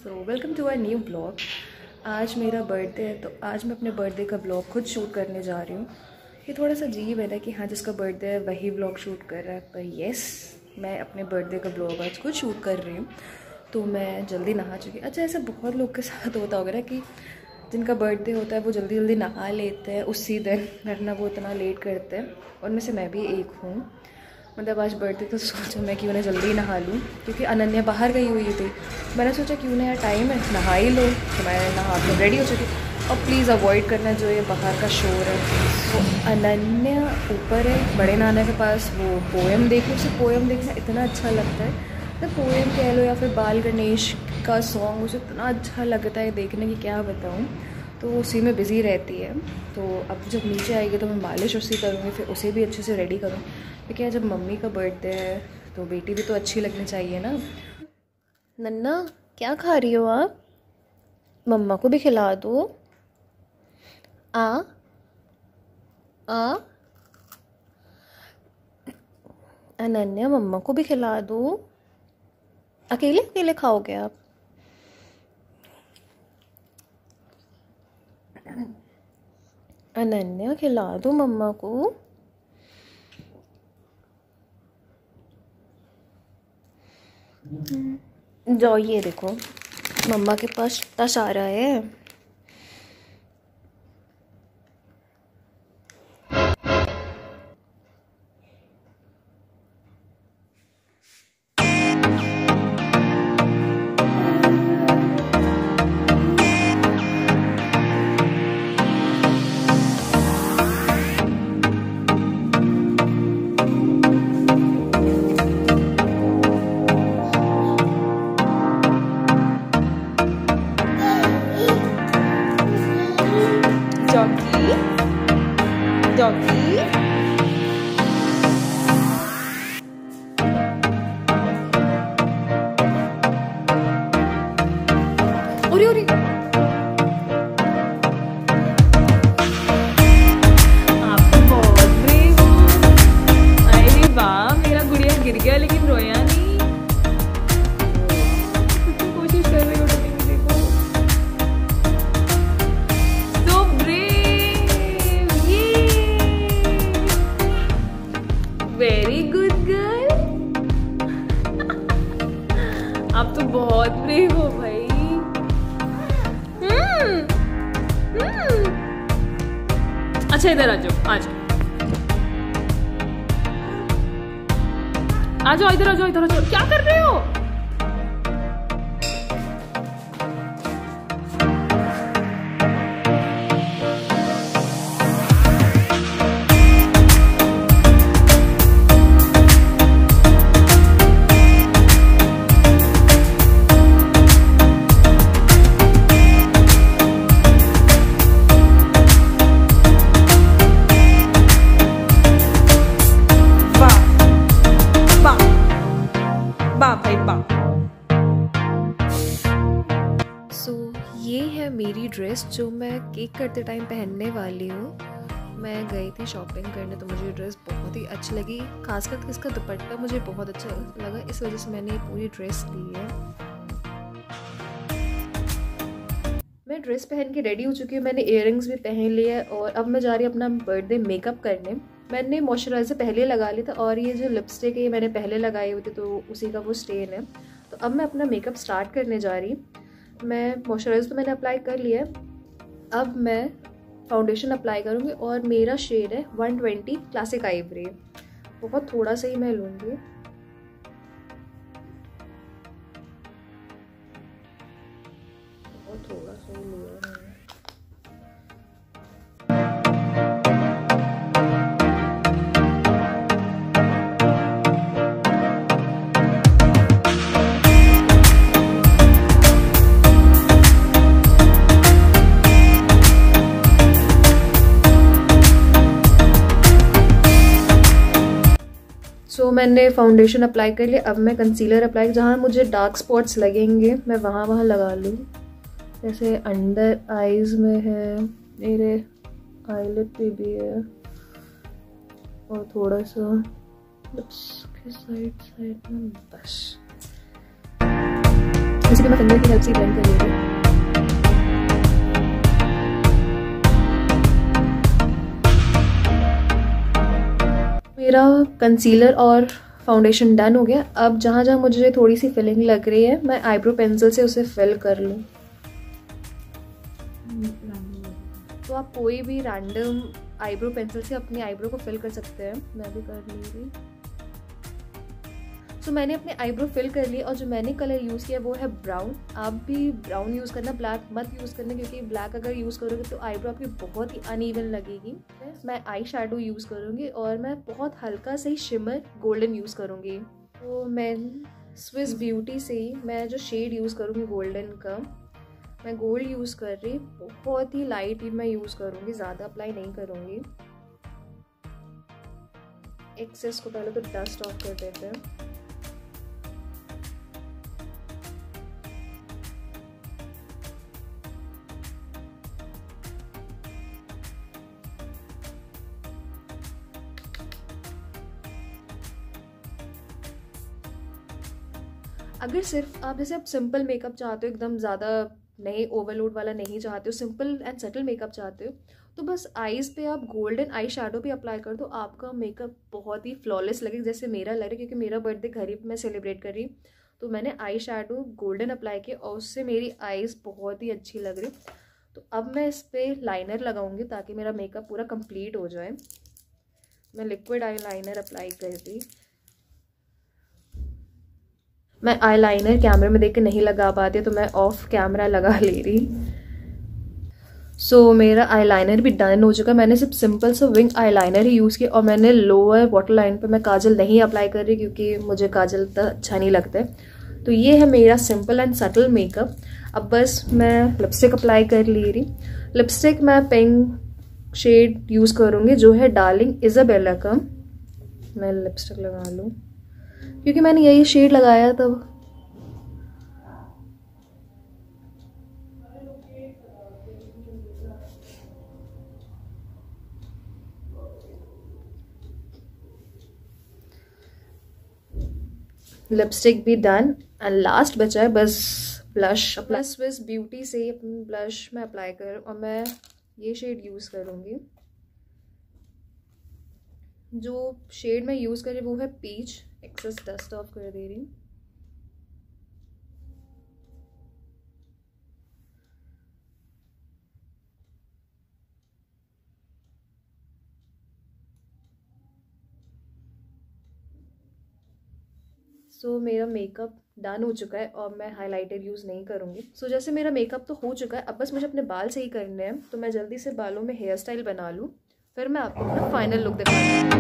So welcome to our new blog. आज मेरा birthday है तो आज मैं अपने बर्थडे का ब्लॉग खुद शूट करने जा रही हूँ। ये थोड़ा सा अजीब है ना कि हाँ जिसका बर्थडे है वही ब्लॉग शूट कर रहा है, पर येस मैं अपने बर्थडे का ब्लॉग आज खुद शूट कर रही हूँ। तो मैं जल्दी नहा चुकी। अच्छा, ऐसा बहुत लोग के साथ होता होगा ना कि जिनका बर्थडे होता है वो जल्दी जल्दी नहा लेते हैं उसी दिन, वरना वो इतना लेट करते हैं। उनमें से मैं भी एक हूँ। मतलब आज बर्थडे तो सोचा मैं क्यों ना जल्दी नहा लूँ, क्योंकि अनन्या बाहर गई हुई थी। मैंने सोचा क्यों ना यार टाइम है नहा ही लो, तो मैं नहा के रेडी हो चुकी। और प्लीज़ अवॉइड करना जो ये बाहर का शोर है। तो अनन्या ऊपर है बड़े नाना के पास, वो पोएम देख रही। उसे पोएम देखना इतना अच्छा लगता है, तो पोएम कह लो या फिर बाल गणेश का सॉन्ग, उसे इतना अच्छा लगता है देखने की क्या बताऊँ। तो वो उसी में बिज़ी रहती है। तो अब जब नीचे आएगी तो मैं मालिश उसी करूँगी, फिर उसे भी अच्छे से रेडी करूँ, क्योंकि जब मम्मी का बर्थडे है तो बेटी भी तो अच्छी लगनी चाहिए ना। नन्ना क्या खा रही हो आप? मम्मा को भी खिला दो। आ अनन्या मम्मा को भी खिला दो। अकेले अकेले खाओगे आप? अनन्या खिला दो मम्मा को। जाओ, ये देखो मम्मा के पास टस आ रहा है। डॉगी ओरी आप तो बहुत ब्रेव हो। अरे वाह, मेरा गुड़िया गिर गया लेकिन रोया नहीं। कोशिश कर रही हो तो देखो। So brave, very good girl. आप तो बहुत ब्रेव हो भाई। अच्छा इधर आ जाओ, आ जाओ, आ जाओ, इधर आ जाओ, इधर आ जाओ। क्या कर रहे हो? सो ये है मेरी ड्रेस जो मैं केक करते टाइम पहनने वाली हूँ। मैं गई थी शॉपिंग करने तो मुझे ड्रेस बहुत ही अच्छी लगी, खासकर इसका दुपट्टा मुझे बहुत अच्छा लगा, इस वजह से मैंने ये पूरी ड्रेस ली है। मैं ड्रेस पहन के रेडी हो चुकी हूँ, मैंने इयररिंग्स भी पहन लिए है और अब मैं जा रही हूँ अपना बर्थडे मेकअप करने। मैंने मॉइस्चराइज़र पहले लगा लिया था और ये जो लिपस्टिक है ये मैंने पहले लगाई हुई थी, तो उसी का वो स्टेन है। तो अब मैं अपना मेकअप स्टार्ट करने जा रही हूँ। मैं मॉइस्चराइज़र तो मैंने अप्लाई कर लिया है, अब मैं फाउंडेशन अप्लाई करूँगी और मेरा शेड है 120 क्लासिक आईब्री। बहुत थोड़ा सा ही मैं लूँगी। बहुत थोड़ा सा ही लिया है। सो मैंने फाउंडेशन अप्लाई कर लिया, अब मैं कंसीलर अप्लाई, जहाँ मुझे डार्क स्पॉट्स लगेंगे मैं वहाँ लगा लूँ। जैसे अंडर आईज में है, मेरे आईलिड पे भी है और थोड़ा सा लिप्स के साइड में बस। जैसे कि मैं फिंगर की हेल्प से ब्लेंड कर रही हूँ। मेरा कंसीलर और फाउंडेशन डन हो गया। अब जहाँ जहाँ मुझे थोड़ी सी फिलिंग लग रही है मैं आईब्रो पेंसिल से उसे फिल कर लूँ। तो आप कोई भी रैंडम आईब्रो पेंसिल से अपनी आईब्रो को फिल कर सकते हैं। मैं भी कर लूँगी। तो मैंने अपने आईब्रो फिल कर लिए और जो मैंने कलर यूज़ किया वो है ब्राउन। आप भी ब्राउन यूज़ करना, ब्लैक मत यूज़ करना, क्योंकि ब्लैक अगर यूज़ करोगे तो आईब्रो आपकी बहुत ही अनइवन लगेगी। मैं आई शेडो यूज़ करूँगी और मैं बहुत हल्का सा ही शिमर गोल्डन यूज़ करूँगी। तो मैं स्विस ब्यूटी से ही मैं जो शेड यूज़ करूँगी गोल्डन का, मैं गोल्ड यूज़ कर रही। बहुत ही लाइट ही मैं यूज़ करूँगी, ज़्यादा अप्लाई नहीं करूँगी। एक्सेस को पहले तो डस्ट ऑफ कर देते हैं। अगर सिर्फ आप जैसे आप सिंपल मेकअप चाहते हो, एकदम ज़्यादा नहीं ओवरलोड वाला नहीं चाहते हो, सिंपल एंड सटल मेकअप चाहते हो, तो बस आईज़ पे आप गोल्डन आई शेडो भी अप्लाई कर दो। आपका मेकअप बहुत ही फ्लॉलेस लगेगा, जैसे मेरा लग रहा है, क्योंकि मेरा बर्थडे घर ही मैं सेलिब्रेट कर रही। तो मैंने आई शेडो गोल्डन अप्लाई किया और उससे मेरी आईज़ बहुत ही अच्छी लग रही। तो अब मैं इस पर लाइनर लगाऊंगी ताकि मेरा मेकअप पूरा कंप्लीट हो जाए। मैं लिक्विड आई लाइनर अप्लाई कर दी। मैं आई लाइनर कैमरे में देख के नहीं लगा पाती, तो मैं ऑफ कैमरा लगा ले रही। सो मेरा आई लाइनर भी डन हो चुका है। मैंने सिर्फ सिंपल सा विंग आई लाइनर ही यूज़ किया और मैंने लोअर वाटर लाइन पे मैं काजल नहीं अप्लाई कर रही, क्योंकि मुझे काजल तो अच्छा नहीं लगता है। तो ये है मेरा सिंपल एंड सटल मेकअप। अब बस मैं लिपस्टिक अप्लाई कर ले रही। लिपस्टिक मैं पिंक शेड यूज़ करूँगी, जो है डार्लिंग इजाबेला का। मैं लिपस्टिक लगा लूँ क्योंकि मैंने यही शेड लगाया तब। लिपस्टिक भी डन एंड लास्ट बचा है बस ब्लश। अपना स्विस ब्यूटी से अपनी ब्लश में अप्लाई कर और मैं ये शेड यूज़ करूँगी। जो शेड मैं यूज़ कर रही हूँ वो है पीच। एक्सेस डस्ट ऑफ कर दे रही हूँ। सो मेरा मेकअप डन हो चुका है और मैं हाइलाइटर यूज़ नहीं करूँगी। सो जैसे मेरा मेकअप तो हो चुका है, अब बस मुझे अपने बाल सही करने हैं। तो मैं जल्दी से बालों में हेयर स्टाइल बना लूँ, फिर मैं आपको अपना फाइनल लुक दिखाऊंगी।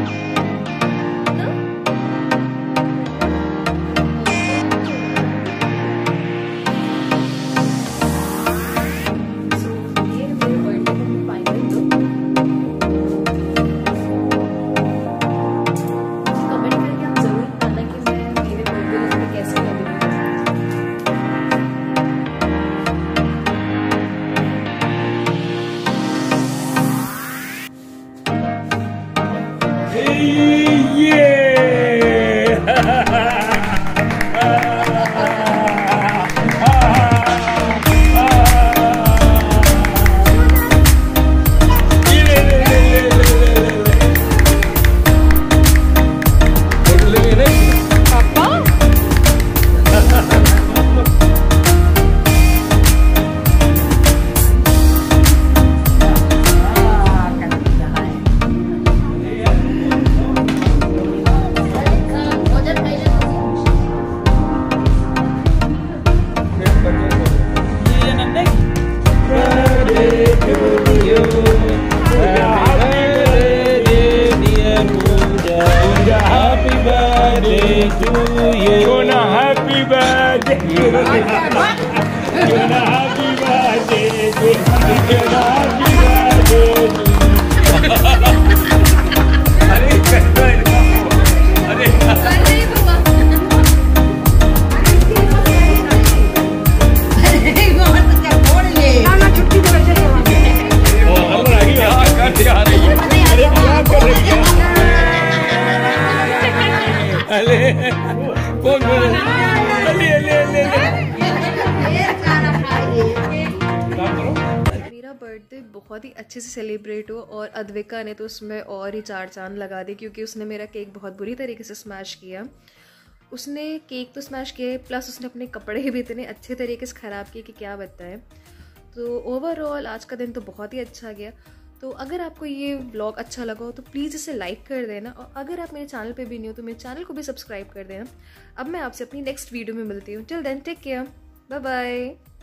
बर्थडे बहुत ही अच्छे से सेलिब्रेट हुआ और अद्विका ने तो उसमें और ही 4 चांद लगा दी, क्योंकि उसने मेरा केक बहुत बुरी तरीके से स्मैश किया। उसने केक तो स्मैश किया, प्लस उसने अपने कपड़े भी इतने अच्छे तरीके से ख़राब किए कि क्या बताएं। तो ओवरऑल आज का दिन तो बहुत ही अच्छा गया। तो अगर आपको ये व्लॉग अच्छा लगा हो तो प्लीज़ इसे लाइक कर देना, और अगर आप मेरे चैनल पे भी नहीं हो तो मेरे चैनल को भी सब्सक्राइब कर देना। अब मैं आपसे अपनी नेक्स्ट वीडियो में मिलती हूँ। Till then take care, bye bye.